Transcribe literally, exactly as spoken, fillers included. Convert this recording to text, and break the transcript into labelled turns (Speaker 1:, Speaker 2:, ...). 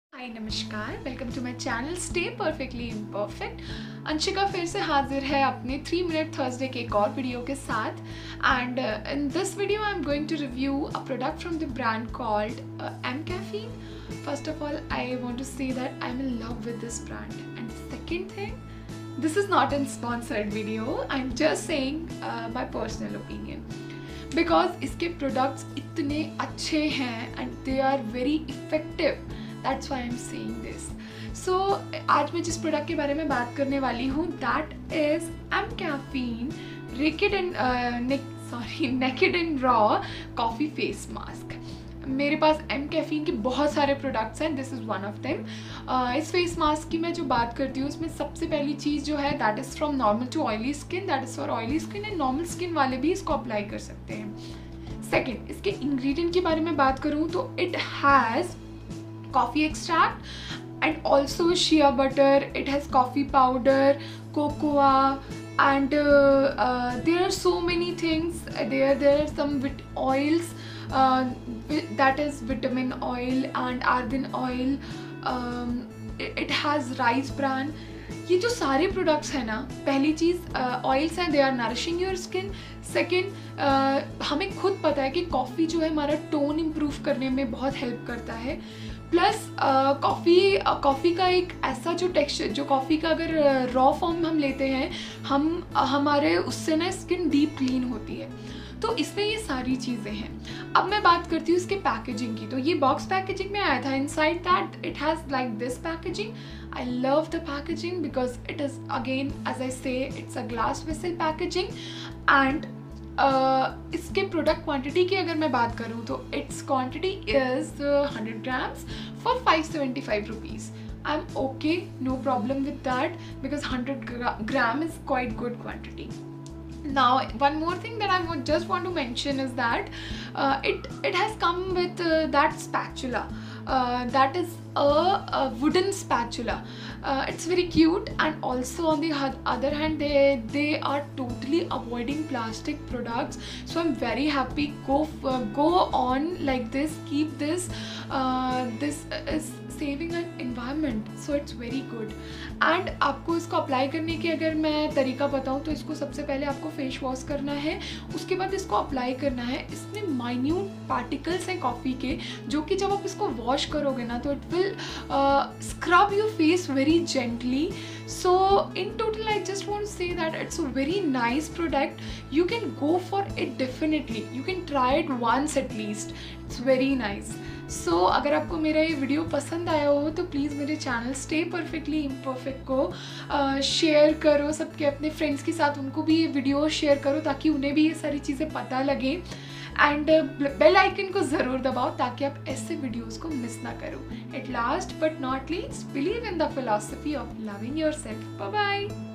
Speaker 1: हाय नमस्कार, welcome to my channel stay perfectly imperfect. Anshika फिर से हाजिर है अपने थ्री मिनट थर्सडे के एक और वीडियो के साथ। And in this video I am going to review a product from the brand called mCaffeine. First of all, I want to say that I'm in love with this brand. And second thing, this is not a sponsored video. I'm just saying uh, my personal opinion. Because इसके products इतने अच्छे हैं and they are very effective. That's why I'm saying this. So आज मैं जिस product के बारे में बात करने वाली हूँ that is mCaffeine Naked and uh, sorry Naked and Raw Coffee Face Mask. मेरे पास mCaffeine के बहुत सारे प्रोडक्ट्स हैं, this is one of them. इस फेस मास्क की मैं जो बात करती हूँ उसमें सबसे पहली चीज़ जो है that is from normal to oily skin, that is for oily skin and normal skin वाले भी इसको अप्लाई कर सकते हैं। सेकेंड, इसके इंग्रेडिएंट के बारे में बात करूँ तो it has coffee extract and also shea butter, it has coffee powder, cocoa, and uh, uh, there are so many things there. There are some vit oils, uh, that is vitamin oil and argan oil, um, it, it has rice bran. ये जो सारे products हैं ना, पहली चीज़ oils हैं, they are nourishing your skin. Second, हमें खुद पता है कि कॉफ़ी जो है हमारा टोन इम्प्रूव करने में बहुत हेल्प करता है। प्लस कॉफ़ी कॉफ़ी का एक ऐसा जो टेक्सचर, जो कॉफ़ी का अगर रॉ फॉर्म हम लेते हैं हम हमारे उससे ना स्किन डीप क्लीन होती है। तो इसमें ये सारी चीज़ें हैं। अब मैं बात करती हूँ इसके पैकेजिंग की। तो ये बॉक्स पैकेजिंग में आया था। Inside that it has like this packaging. I love the packaging because it is again as I say it's a glass vessel packaging. And Uh, इसके प्रोडक्ट क्वांटिटी की अगर मैं बात करूँ तो its quantity is hundred grams for five seventy five rupees. I am okay, no problem with that because hundred gram is quite good quantity. Now one more thing that I would just want to mention is that uh, it it has come with uh, that spatula, uh, that is a, a wooden spatula. Uh, it's very cute, and also on the other hand they they are totally avoiding plastic products, so I'm very happy. Go uh, go on like this, keep this. Uh, this is saving an environment, so it's very good. And आपको इसको apply करने की अगर मैं तरीका बताऊँ तो इसको सबसे पहले आपको फेस वॉश करना है, उसके बाद इसको अप्लाई करना है। इसमें माइन्यूट पार्टिकल्स हैं कॉफ़ी के, जो कि जब आप इसको वॉश करोगे ना तो it will scrub your face very gently. So in total I just want to say that it's a very nice product. You can go for it definitely. You can try it once at least. It's very nice. So so, अगर आपको मेरा ये video पसंद आया हो तो please मेरे channel stay perfectly imperfect को शेयर uh, करो सबके अपने फ्रेंड्स के साथ, उनको भी ये वीडियो शेयर करो ताकि उन्हें भी ये सारी चीज़ें पता लगे। एंड बेल आइकन को ज़रूर दबाओ ताकि आप ऐसे वीडियोस को मिस ना करो। At last but not least, believe in the philosophy of loving yourself. Bye bye.